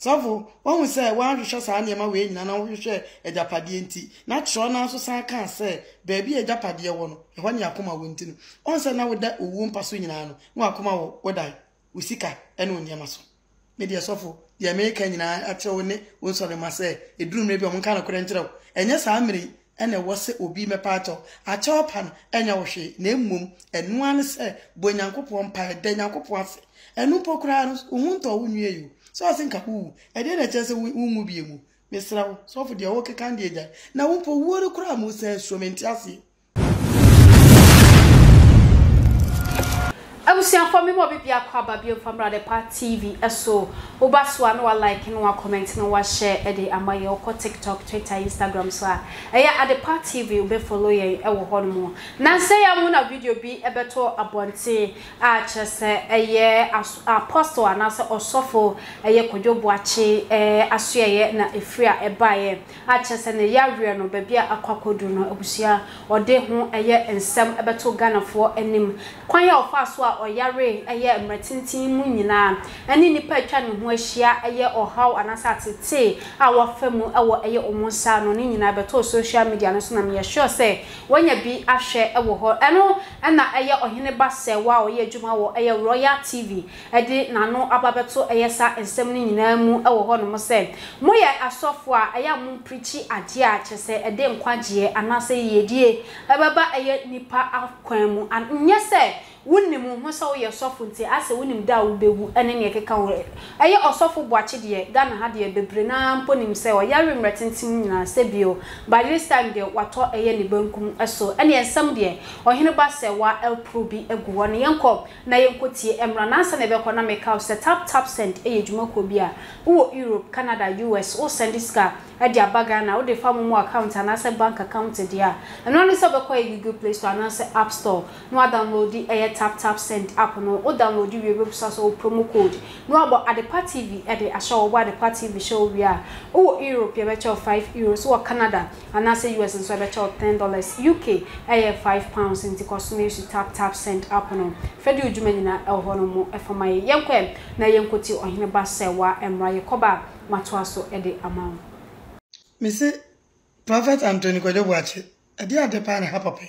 So one will say, one to show any my way, and I will share a japadienti. Not sure now, so I can't say, baby a japadia one, when you come out winting. Also now with that womb pursuing an, no, come out, what I, we seek her, and one yamaso. Media sofo, the American at your name, also they must say, a dream maybe on kind of credential. And yes, I'm ready, and I was it will be my part of a chopan, and your she, name mum, and one say, when Uncle Pompire, then Uncle Posse, and no pocranos, who won't or near you. So I think I didn't just a womb be you, Mr. So for the worker candidate. Now, won't for word of crime who says, so many. I was saying for me, what be a crab be from Brother Part TV, so Obaswan or like no comment no share Eddie and my TikTok, Twitter, Instagram, so at the Part TV will be following our hormone. Now say I want a video be a better abonte, just a year as apostle and answer or suffer a year Kwadwo Boakye, as ye na a free a buyer, just an a year no baby a quacoduno, Obusia, or de whom a year and some a better gunner for any quite of fast or yare a year mertinti munina, and in the patron who share a year or how an assassin our femu our a year almost sound on in a social media and so sure say when you be a share a war and a year Oheneba Serwaah or ye Juma or a Royal TV a day nano ababeto a yesa and semining namu our honor say moya a software a yamu preachy a dear say a day quadie and I say ye dear a baba a year nipa of quemu and yes say wunnim ho so ye sofunti ase wunim da wo bewu ene ne keka wo eye osofo Boakye de Ghana ha de bebre na mponim se o yare mretintim nyina se bio by this time de wato eye ne bankum eso ene ensam de Oheneba Serwaah elpro bi eguwo ne yenko na yenkotie emra na ase ne be kona make se tap send eye djuma ko bi a wo Europe Canada US wo send iska e de abaga na wo de fam mu account na ase bank account de a eno ne se be ko Google Play Store na ase App Store no download the tap send app no o download the website so promo code no about at the Part TV at the show what the Part TV show we are o Europe you bet €5 or Canada and I say US and so bet $10 UK £5 in the costume you tap send app no federal jumena el hono mo e for my yenkwem na yenkoti Oheneba Serwaah emra yekoba matwaso e de amount me say Prophet Anthony Kwadwo Boakye e dey adepa na hapape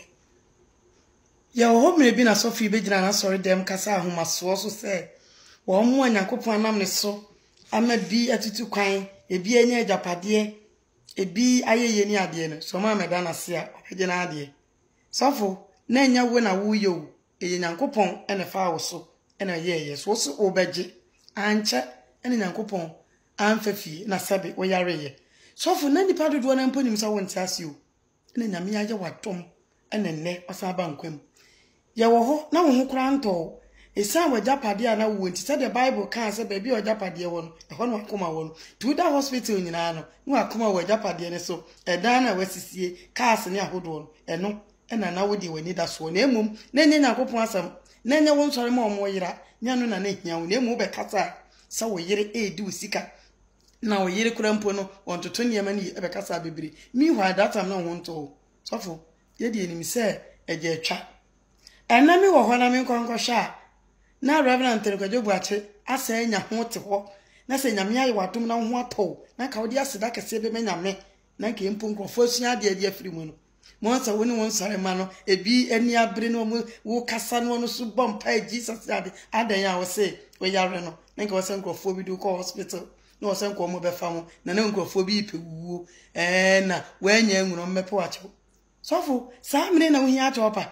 ya ho me bi na Sophie be gina na sorry dem kasa ahomaso so say wo mo Nyankopon anam ne so ama bi atutu kwan ebi enya ajapade ebi ayeye ni ade no so ma meda na se a obegina ade sofo na enya wo na wo yo eye Nyankopon ene fa wo so ene ye so so obeje anche ene Nyankopon amfafi na sabe wo yare ye sofo na nipa dodo na mponim sa wo ntiase o ene nyame aye watom ene ne osaba nkwam ya wo ho na wo ho kura nto esa wajapade ana wo nti say the Bible kan say baby wajapade wo no e ho no akoma wo no to that hospital nyina no no akoma wajapade ne so e dan na wasisie cars ne ahodo no eno ena na wo di wani da so na emum na nya Nyankopon asam na nya wo nsore ma omo yira nya no na na hia wo na emu be kasa sa wo yire edi usika na wo yire kura mpo no ontoto ne ma ni e be kasa bebere mi hwa that time na wo nto sofo ye di enim say eje atwa enami wo ho na mi nkonkosha na Reverend Kwadwo Boakye asa enya ho te ho na se nyame ayi watom na ho ato na ka wodi aseda kese be nyame na ke mpo nkrofo asua de ade afiri mu no mo nsa woni won sare ma no ebi ani abre no wo kasa no no so bompa Jesus ade adan ya wo se wo yare no na ke wo se nkrofo bi do ko hospital na wo se nko mo be fa mo na nkrofo bi pewuo na wanya nwuro mmepe wacho sofo sa mre na wo hia atopa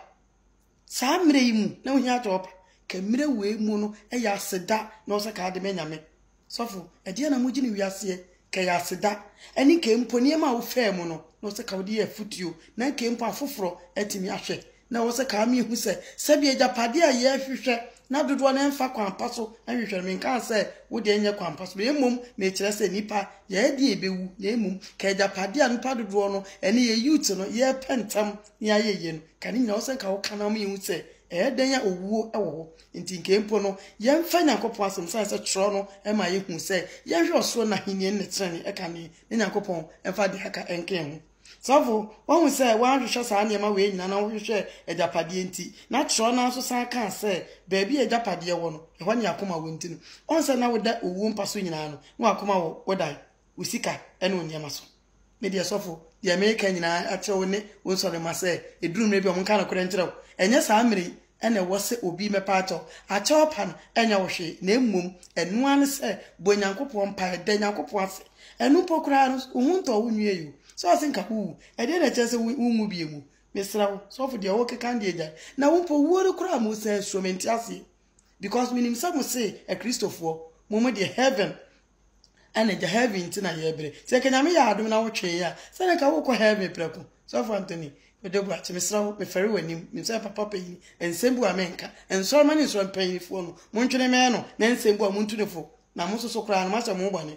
sa mre yimu na wo hia atopa kemre we mu no ya aseda na osa ka de menyame sofo ede na mugini wiase ke ya aseda ani ke mponi ma wo fa mu no na osa ka wodi afutuo na ke mpo afoforo atimi ahwe na osa ka mi hu se bi ejapade a ye hwehwe na dodo na mfa kwampa so na hwehwe me kan se wo de enye kwampa so emum me kire se nipa ye de ebewu na emum ka ejapade a nipa dodo no ene ye youth no ye pentam ya ye no kan nya osa ka wo kana mi hu se den ya owuo ewo nti nkempo no yemfa Nyankopon asem sai tro no e ma yehu se ye hwe oso na henie ne trene e ka ne Nyankopon emfa de haka enke ho So one will say, one shall say, I am waiting, and I will share a japadienti. Not sure now, so I can't say, baby, a japadia one, when you come out winting. Also, now with that womb pursuing an, no, come out, what I, we seek her, and when Yamaso. Media Sopho, the American and I at your neck, also they must say, a dream maybe on kind of current. And yes, I'm ready, and there was it will be my part of a chop pan, and your she, name mum, and one say, Bonyanko Pompire, then Yanko Poisse, and no pocranos, who won't or near you. So I think who I didn't just will be you, Mr. So for the work candidate. Now, who for what crime will say, Stromentiasi, because when himself will say a Christopher, moment the heaven. And a heaven tina yebre. Second, I may have done our chair. Seneca walk heavy preco. So for Anthony, with the watch, Mr. Ferry when himself a puppy, and Sembu Amenka, and so many is one paying for Montreal Mano, then Sembu Montunefo. Now, most so cry, Master Mobane.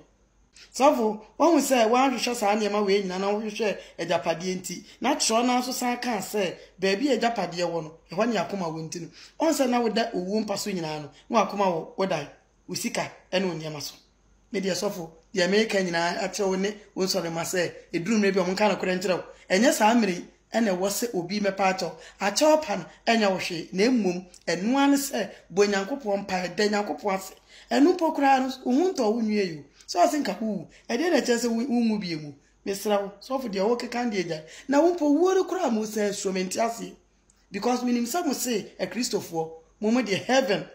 So one will say, one shall say, I am away, and I will share a japadienti. Not sure now, so I can't say, baby, a japadia one, when you come out winting. Also, now with that womb pursuing an, no, come out, what I, we seek her, and when Yamaso. Media Sopho, the American and I at your neck, also they must say, a dream maybe on kind of current. And yes, I'm ready, and there was it will be my part of a chop pan, and your she, name mum, and one say, Bonyanko Pompire, then Yanko Poisse, and no pocranos, who won't or near you. So I think who I didn't just will be you, Mr. So for the work candidate. Now, for what crime will say, Stromentiasi, because when himself will say a Christopher, moment the heaven.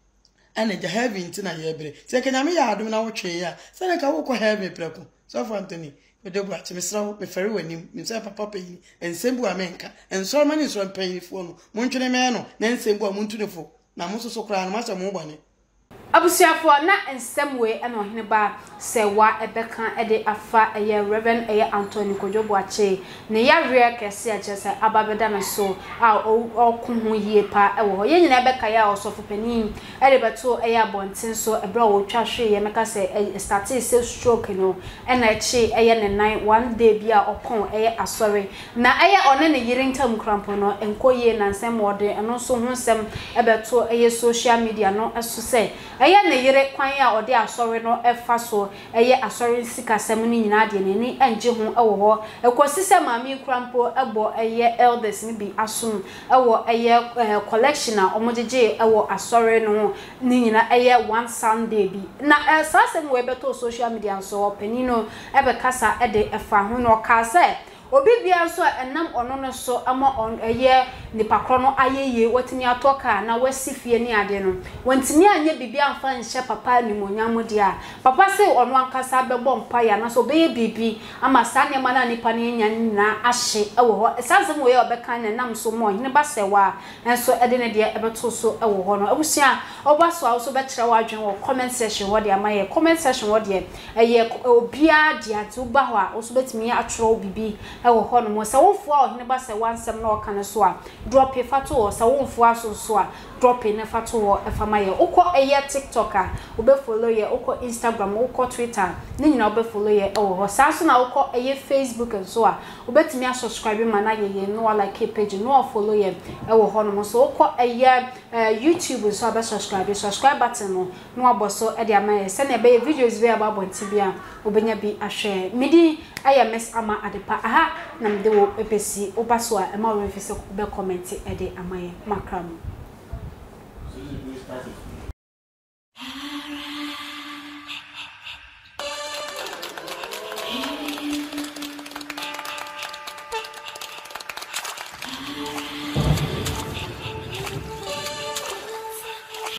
And a heaven tina yebre. Second, I may have done our chair. Seneca walk heavy preco. So for Anthony, with the watch, Mr. Ferry when himself a puppy, and Sembu Amenka, and so many is one paying for Montreal Mano, then Sembu Montunefo. Now, most so cry, Master Mobane. Abusiafo na nsem we na Oheneba Serwaah ebeka ede afa eye Reverend Anthony Kwadwo Boakye ne yawe kese achese ababeda na so a okuhu yie pa ewo ye nyina ebeka ya osofo panin ede beto eye abonten so ebra wo twahwe ye meka se start se stroke no na echi eye ne nan one day bia opon eye asori na eye one ne yirentam krampo no enkoye na nsem wode eno so hu nsem ebeto eye social media no eso se eye ne yire kwan ya ode asori no efa so eye asori sikasem ni nyina de ni anje hu ewo ho ekosi se maami krampo ebo eye elders ni bi asom ewo eye collection a omojeje ewo asori no ni nyina eye one Sunday bi na sasem we beto social media so penino ebe kasa ede efa hu no ka se obi bia so enam ono no so ama on eye nipa kro no ayeye watimi atoka na wasifie ni ade no wantimi anye bibia amfa nhye papa ni monyam dia papa se ono ankasa bebo mpa ya na so be bibi ama sane mana nipa ne nya na ahye ewo ho esansem we obeka na nam so mo Oheneba Serwaah enso ede ne de ebeto so ewo ho no abusia obaso a so be kire wadwen wo comment section wo de amaye comment section wo de eye obia dia tu ba ho a so betimi atro bibi ewo ho no mo se wonfo a Oheneba Serwaah nsem na oka ne so a drop e fato o se wonfo aso so a drop e ne fato o efama ye uko eye TikTok a obe follow ye uko Instagram uko Twitter ni nyina obe follow ye ewo ho sa so na uko eye Facebook so a obetimi a subscribe ma na ye no like page no follow ye ewo ho no mo so uko eye YouTube so abe subscribe button no aboso e de amaye se na be videos be aba bonti bia obenya bi ahwe midi ms ama adepa aha na mde wo epesi obaso a ema wo refise be comment e de amaye makram.